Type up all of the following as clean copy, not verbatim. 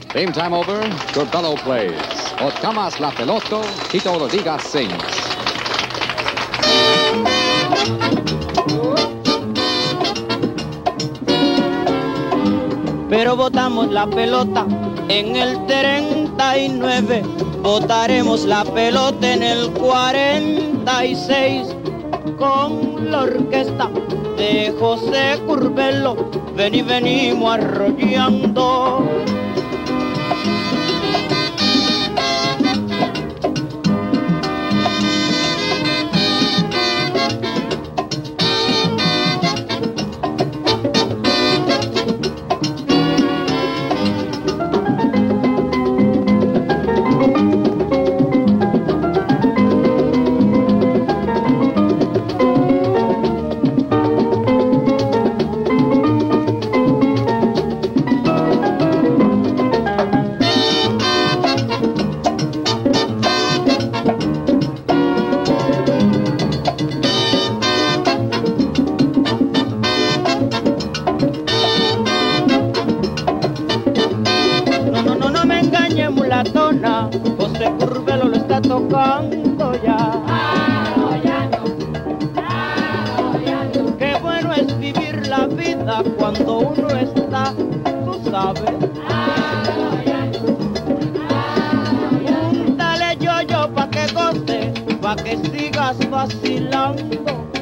Game time over. Curbelo plays. Otkamas la peloto. Tito Rodriguez sings. Pero botamos la pelota en el 39, botaremos la pelota en el 46 con la orquesta de José Curbelo. Venimos arrollando. José Curbelo lo está tocando ya. Qué bueno es vivir la vida cuando uno está, tú sabes. Dale yo pa' que goce, pa' que sigas vacilando.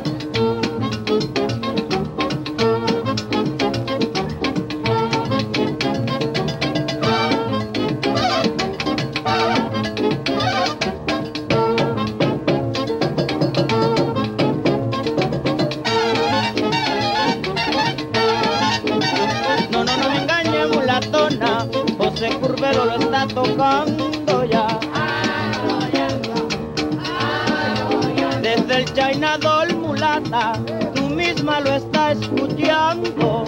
José Curbelo lo está tocando ya. Desde el Chainador mulata, tú misma lo estás escuchando.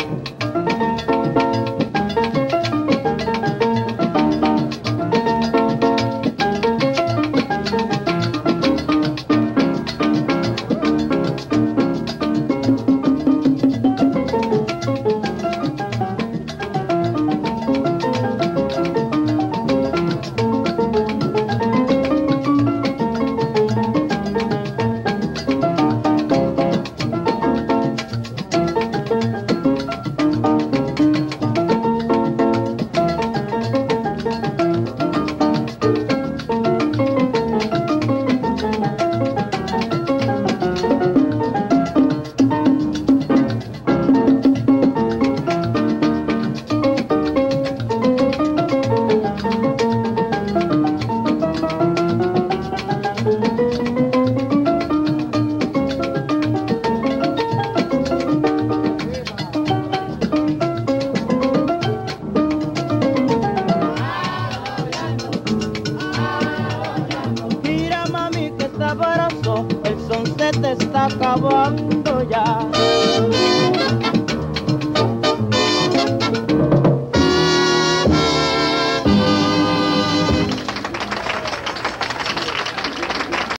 El son se te está acabando ya.